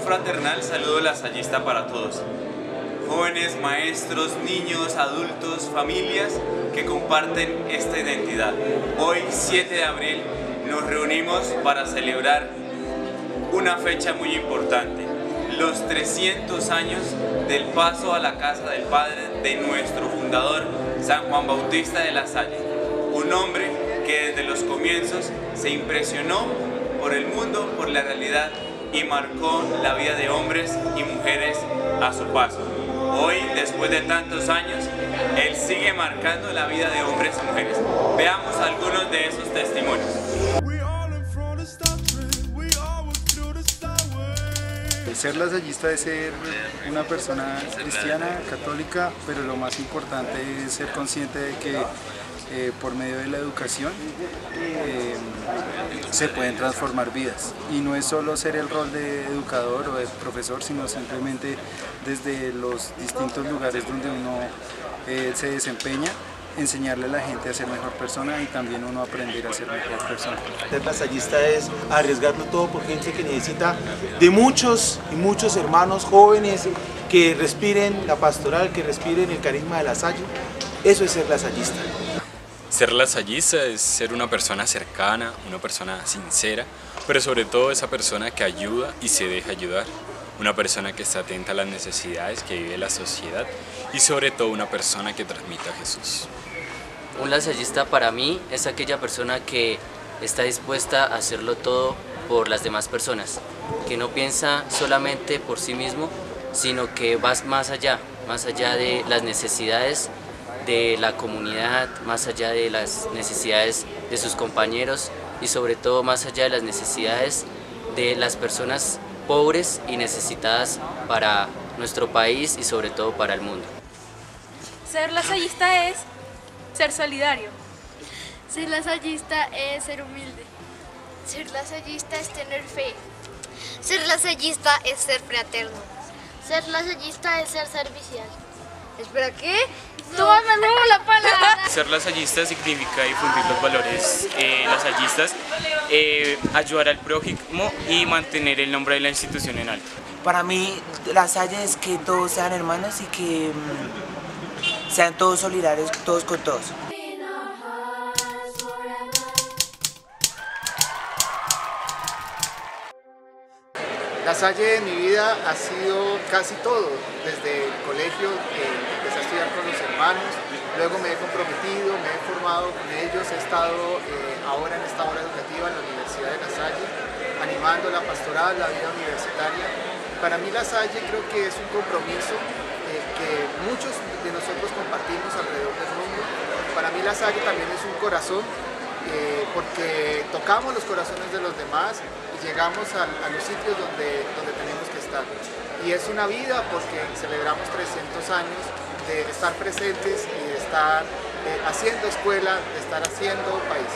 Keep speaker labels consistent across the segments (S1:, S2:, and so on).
S1: fraternal saludo lasallista para todos. Jóvenes, maestros, niños, adultos, familias que comparten esta identidad. Hoy, 7 de abril, nos reunimos para celebrar una fecha muy importante. Los 300 años del paso a la casa del Padre de nuestro fundador, San Juan Bautista de La Salle. Un hombre que desde los comienzos se impresionó por el mundo, por la realidad y marcó la vida de hombres y mujeres a su paso. Hoy, después de tantos años, él sigue marcando la vida de hombres y mujeres. Veamos algunos de esos testimonios.
S2: Ser lasallista es ser una persona cristiana, católica, pero lo más importante es ser consciente de que por medio de la educación se pueden transformar vidas. Y no es solo ser el rol de educador o de profesor, sino simplemente desde los distintos lugares donde uno se desempeña, enseñarle a la gente a ser mejor persona y también uno aprender a ser mejor persona.
S3: Ser lasallista es arriesgarlo todo por gente que necesita de muchos y muchos hermanos jóvenes que respiren la pastoral, que respiren el carisma de La Salle. Eso es ser lasallista.
S4: Ser lasallista es ser una persona cercana, una persona sincera, pero sobre todo esa persona que ayuda y se deja ayudar. Una persona que está atenta a las necesidades que vive la sociedad y sobre todo una persona que transmite a Jesús.
S5: Un lasallista para mí es aquella persona que está dispuesta a hacerlo todo por las demás personas, que no piensa solamente por sí mismo, sino que va más allá de las necesidades de la comunidad, más allá de las necesidades de sus compañeros y sobre todo más allá de las necesidades de las personas pobres y necesitadas para nuestro país y sobre todo para el mundo.
S6: Ser lasallista es ser solidario.
S7: Ser lasallista es ser humilde. Ser lasallista es tener fe.
S8: Ser lasallista es ser fraterno.
S7: Ser lasallista es ser servicial.
S8: ¿Espera qué?
S7: ¡Toma de nuevo la palabra!
S9: Ser lasallista significa difundir los valores lasallistas, ayudar al prójimo y mantener el nombre de la institución en alto.
S10: Para mí, La Salle es que todos sean hermanos y que sean todos solidarios, todos con todos.
S2: La Salle en mi vida ha sido casi todo, desde el colegio, empecé a estudiar con los hermanos, luego me he comprometido, me he formado con ellos, he estado ahora en esta hora educativa en la Universidad de La Salle, animando la pastoral, la vida universitaria. Para mí La Salle creo que es un compromiso que muchos de nosotros compartimos alrededor del mundo. Para mí La Salle también es un corazón, porque tocamos los corazones de los demás y llegamos a los sitios donde tenemos que estar. Y es una vida porque celebramos 300 años de estar presentes y de estar haciendo escuela, de estar haciendo país.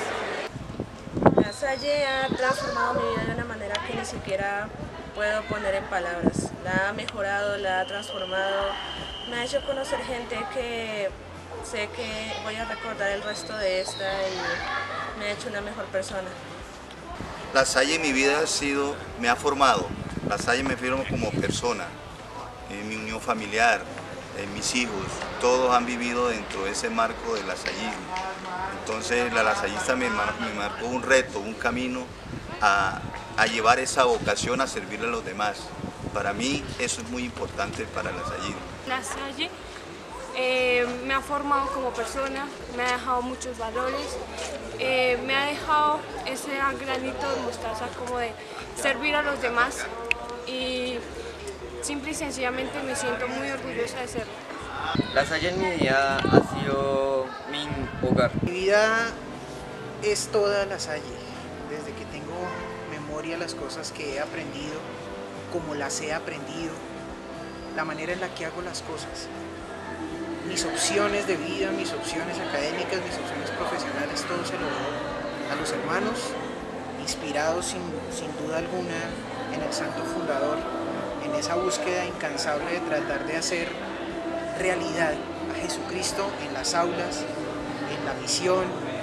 S6: La Salle ha transformado mi vida de una manera que ni siquiera puedo poner en palabras. La ha mejorado, la ha transformado, me ha hecho conocer gente que sé que voy a recordar el resto de esta y me ha hecho una mejor persona.
S11: La Salle en mi vida me ha formado. La Salle me forma como persona, en mi unión familiar, en mis hijos, todos han vivido dentro de ese marco del lasallismo. Entonces la lasallista me marcó un reto, un camino a llevar esa vocación a servirle a los demás. Para mí eso es muy importante para el lasallismo.
S6: La Salle me ha formado como persona, me ha dejado muchos valores, me ha dejado ese granito de mostaza como de servir a los demás y simple y sencillamente me siento muy orgullosa de serlo.
S5: La Salle en mi vida ha sido mi hogar.
S12: Mi vida es toda La Salle, desde que tengo memoria las cosas que he aprendido, como las he aprendido, la manera en la que hago las cosas. Mis opciones de vida, mis opciones académicas, mis opciones profesionales, todo se lo doy a los hermanos, inspirados sin duda alguna en el santo fundador, en esa búsqueda incansable de tratar de hacer realidad a Jesucristo en las aulas, en la misión,